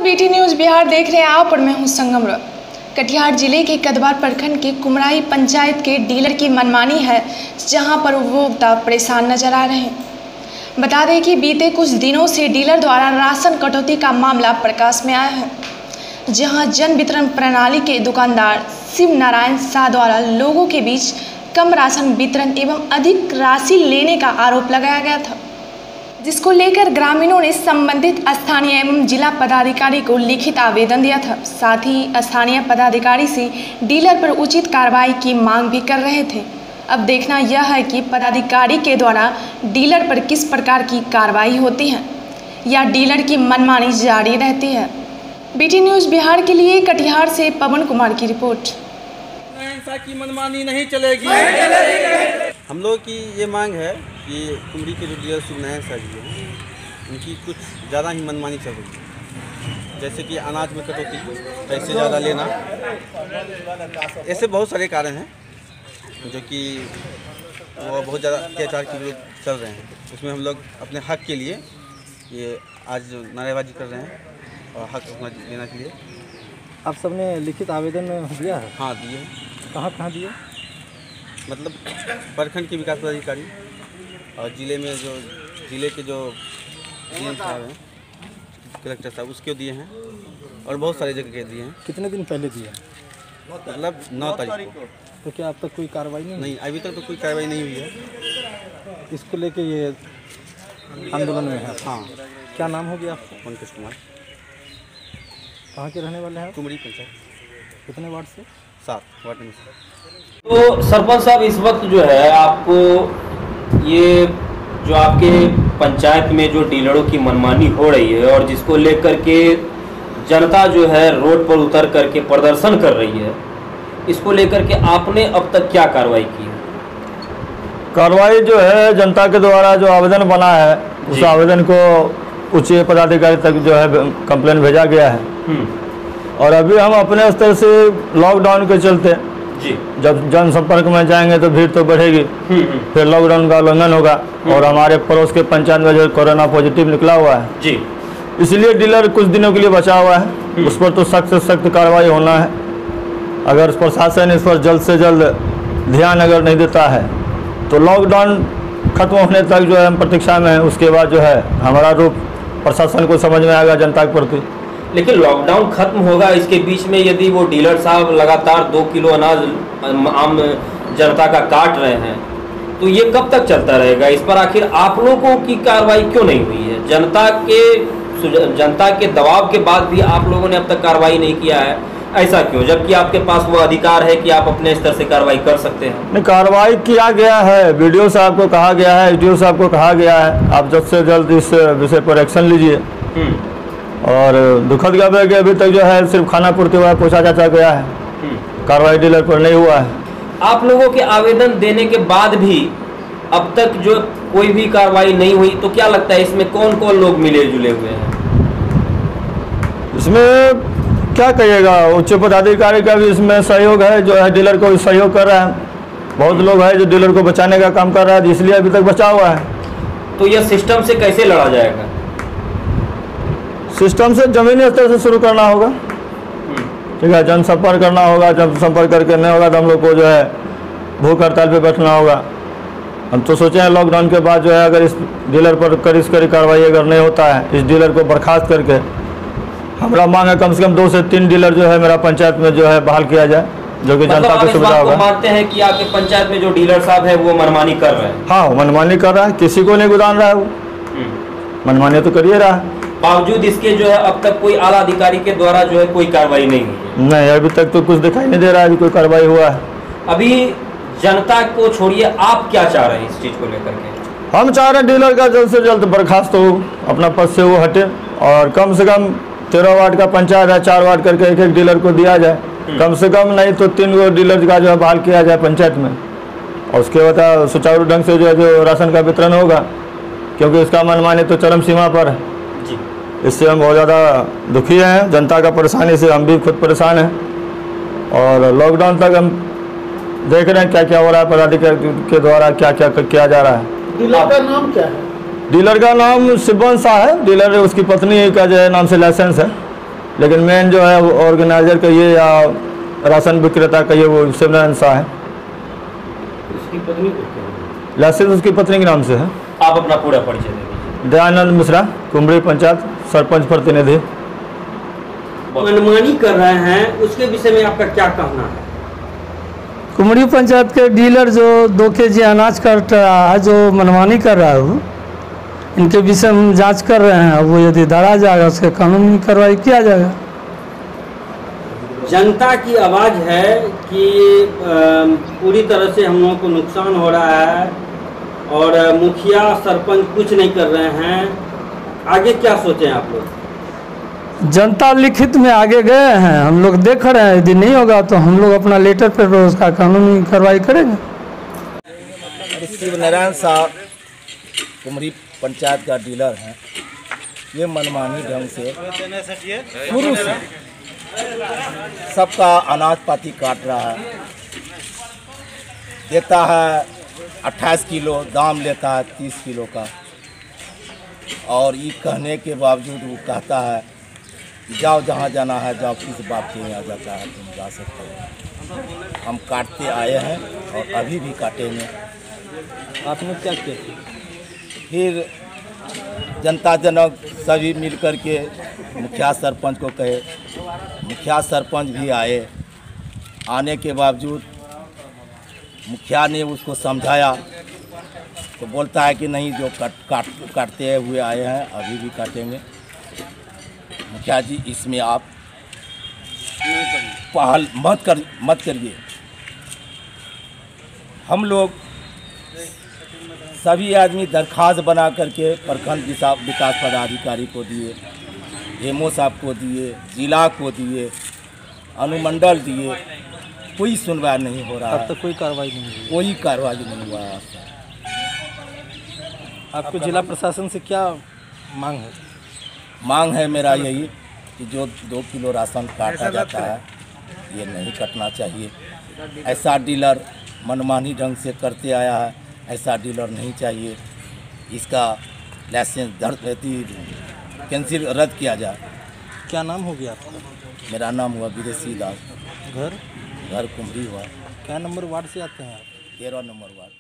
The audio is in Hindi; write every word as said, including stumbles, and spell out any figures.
बीटी न्यूज़ बिहार देख रहे हैं आप और मैं हूं संगम रॉय। कटिहार जिले के कदवार प्रखंड के कुमराही पंचायत के डीलर की मनमानी है, जहां पर उपभोक्ता परेशान नजर आ रहे हैं। बता दें कि बीते कुछ दिनों से डीलर द्वारा राशन कटौती का मामला प्रकाश में आया है, जहां जन वितरण प्रणाली के दुकानदार शिव नारायण शाह द्वारा लोगों के बीच कम राशन वितरण एवं अधिक राशि लेने का आरोप लगाया गया था, जिसको लेकर ग्रामीणों ने संबंधित स्थानीय एवं जिला पदाधिकारी को लिखित आवेदन दिया था। साथ ही स्थानीय पदाधिकारी से डीलर पर उचित कार्रवाई की मांग भी कर रहे थे। अब देखना यह है कि पदाधिकारी के द्वारा डीलर पर किस प्रकार की कार्रवाई होती है या डीलर की मनमानी जारी रहती है। बीटी न्यूज़ बिहार के लिए कटिहार से पवन कुमार की रिपोर्ट। की मनमानी नहीं चलेगी। हम लोग की ये मांग है कि कुमरी के जो डीलर शिव नारायण शाह जी हैं, उनकी कुछ ज़्यादा ही मनमानी चल रही है। जैसे कि अनाज में कटौती, पैसे ज़्यादा लेना, ऐसे बहुत सारे कारण हैं जो कि वो बहुत ज़्यादा अत्याचार के विरुद्ध चल रहे हैं। उसमें हम लोग अपने हक के लिए ये आज नारेबाजी कर रहे हैं और हक अपना लेना के लिए। आप सबने लिखित आवेदन दिया है? हाँ, दिए। कहाँ कहाँ दिए? मतलब प्रखंड के विकास पदाधिकारी और जिले में जो जिले के जो डीएम साहब हैं, कलेक्टर साहब, उसके दिए हैं और बहुत सारे जगह के दिए हैं। कितने दिन पहले दिए? मतलब नौ तारीख को। तो क्या अब तक कोई कार्रवाई नहीं? नहीं, अभी तक तो कोई कार्रवाई नहीं हुई है। इसको लेके ये आंदोलन में है? हाँ। क्या नाम हो गया आपका? पंकज कुमार। कहाँ के रहने वाले हैं? कुमरी पंचायत। कितने वार्ड से? सात वार्ड में। तो सरपंच साहब, इस वक्त जो है आपको ये जो आपके पंचायत में जो डीलरों की मनमानी हो रही है और जिसको लेकर के जनता जो है रोड पर उतर करके प्रदर्शन कर रही है, इसको लेकर के आपने अब तक क्या कार्रवाई की है? कार्रवाई जो है जनता के द्वारा जो आवेदन बना है, उस आवेदन को उच्च पदाधिकारी तक जो है कंप्लेन भेजा गया है। और अभी हम अपने स्तर से लॉकडाउन के चलते जी, जब जनसंपर्क में जाएंगे तो भीड़ तो बढ़ेगी, फिर लॉकडाउन का उल्लंघन होगा। और हमारे पड़ोस के पंचायत में जो कोरोना पॉजिटिव निकला हुआ है जी, इसलिए डीलर कुछ दिनों के लिए बचा हुआ है। उस पर तो सख्त से सख्त कार्रवाई होना है। अगर प्रशासन इस पर जल्द से जल्द ध्यान अगर नहीं देता है तो लॉकडाउन खत्म होने तक जो है हम प्रतीक्षा में हैं। उसके बाद जो है हमारा रूप प्रशासन को समझ में आएगा जनता के प्रति। लेकिन लॉकडाउन खत्म होगा, इसके बीच में यदि वो डीलर साहब लगातार दो किलो अनाज आम जनता का काट रहे हैं तो ये कब तक चलता रहेगा? इस पर आखिर आप लोगों की कार्रवाई क्यों नहीं हुई है? जनता के जनता के दबाव के बाद भी आप लोगों ने अब तक कार्रवाई नहीं किया है, ऐसा क्यों? जबकि आपके पास वो अधिकार है कि आप अपने स्तर से कार्रवाई कर सकते हैं। नहीं, कार्रवाई किया गया है। वीडियो साहब को कहा गया है, एसडीओ साहब को कहा गया है, आप जल्द से जल्द इस विषय पर एक्शन लीजिए। और दुखद गप है कि अभी तक जो है सिर्फ खाना पूर्ति हुआ है, पोछा चाचा गया है, कार्रवाई डीलर पर नहीं हुआ है। आप लोगों के आवेदन देने के बाद भी अब तक जो कोई भी कार्रवाई नहीं हुई, तो क्या लगता है इसमें कौन कौन लोग मिले जुले हुए हैं? इसमें क्या कहिएगा, उच्च पदाधिकारी का भी इसमें सहयोग है, जो है डीलर को सहयोग कर रहा है। बहुत लोग हैं जो डीलर को बचाने का काम कर रहा है, इसलिए अभी तक बचा हुआ है। तो यह सिस्टम से कैसे लड़ा जाएगा? सिस्टम से जमीनी स्तर से शुरू करना होगा, ठीक है। जनसंपर्क करना होगा, जनसंपर्क करके नहीं होगा तो हम लोग को जो है भूख हड़ताल पे बैठना होगा। हम तो सोचे हैं लॉकडाउन के बाद जो है अगर इस डीलर पर कड़ी से कड़ी कार्रवाई अगर नहीं होता है, इस डीलर को बर्खास्त करके, हमारा मांग है कम से कम दो से तीन डीलर जो है मेरा पंचायत में जो है बहाल किया जाए, जो कि जनता को सुविधा होगा। मानते हैं कि आपके पंचायत में जो डीलर साहब है वो मनमानी कर रहे हैं? हाँ, मनमानी कर रहा है, किसी को नहीं गुदान रहा है, वो मनमानी तो करिए रहा है। बावजूद इसके जो है अब तक कोई आला अधिकारी के द्वारा जो है कोई कार्रवाई नहीं हुई है? नहीं, अभी तक तो कुछ दिखाई नहीं दे रहा है अभी कोई कार्रवाई हुआ है। अभी जनता को छोड़िए, आप क्या चाह रहे हैं इस चीज को लेकर के? हम चाह रहे हैं डीलर का जल्द से जल्द बर्खास्त हो, अपना पद से वो हटे और कम से कम तेरह वार्ड का पंचायत है, चार वार्ड करके एक एक डीलर को दिया जाए, कम से कम नहीं तो तीन गो डीलर का जो है बहाल किया जाए पंचायत में। और उसके बाद सुचारू ढंग से जो है जो राशन का वितरण होगा, क्योंकि इसका मनमानी तो चरम सीमा पर है। इससे हम बहुत ज़्यादा दुखी हैं, जनता का परेशानी से हम भी खुद परेशान हैं। और लॉकडाउन तक हम देख रहे हैं क्या क्या हो रहा है, पदाधिकारी के द्वारा क्या क्या किया जा रहा है। डीलर का नाम क्या है? डीलर का नाम शिवन शाह है। डीलर उसकी पत्नी का जो है नाम से लाइसेंस है। लेकिन मेन जो है वो ऑर्गेनाइजर कहिए या राशन विक्रेता कहिए वो शिवनारायण शाह है। उसकी पत्नी को क्या है? लाइसेंस उसकी पत्नी के नाम से है। आप अपना पूरा परिचय दे दीजिए। दयानंद मिश्रा, कुमरी पंचायत सरपंच प्रतिनिधि। मनमानी कर रहे हैं, उसके विषय में आपका क्या कहना है? कुमरी पंचायत के डीलर जो दो के जी अनाज काट रहा है, जो मनमानी कर रहा है, वो इनके विषय में जांच कर रहे हैं। वो यदि धरा जाएगा उसके कानूनी कार्रवाई किया जाएगा। जनता की आवाज़ है कि पूरी तरह से हम लोगों को नुकसान हो रहा है और मुखिया सरपंच कुछ नहीं कर रहे हैं। आगे क्या सोचें आप लोग? जनता लिखित में आगे गए हैं, हम लोग देख रहे हैं। यदि नहीं होगा तो हम लोग अपना लेटर पर उसका कानूनी कार्रवाई करेंगे। शिवनारायण शाह कुमरी पंचायत का डीलर है। ये मनमानी ढंग से शुरू से सबका अनाज पाती काट रहा है। देता है अट्ठाईस किलो, दाम लेता है तीस किलो का। और ये कहने के बावजूद वो कहता है जाओ जहाँ जाना है जाओ, किस बात के यहाँ जाता है तुम जा सकते हो। हम काटते आए हैं और अभी भी काटेंगे। आपने क्या किया? फिर जनता जनक सभी मिल कर के मुखिया सरपंच को कहे, मुखिया सरपंच भी आए। आने के बावजूद मुखिया ने उसको समझाया तो बोलता है कि नहीं, जो काट काट काटते हुए आए हैं अभी भी काटेंगे। मुखिया जी इसमें आप पहल मत कर मत करिए। हम लोग सभी आदमी दरख्वास्त बना करके प्रखंड विकास पदाधिकारी को दिए, एमओ साहब को दिए, जिला को दिए, अनुमंडल दिए, कोई सुनवाई नहीं हो रहा है। अब तक कोई कार्रवाई नहीं हुई। कोई कार्रवाई नहीं हुआ है। आपको जिला प्रशासन से क्या मांग है? मांग है मेरा यही कि जो दो किलो राशन काटा जाता है ये नहीं कटना चाहिए। ऐसा डीलर मनमानी ढंग से करते आया है, ऐसा डीलर नहीं चाहिए। इसका लाइसेंस दर्ज कैंसिल रद्द किया जाए। क्या नाम हो गया आपका? मेरा नाम हुआ विदेशी दास। घर घर कुमरी हुआ। क्या नंबर वार्ड से आते हैं आप? तेरह नंबर वार्ड।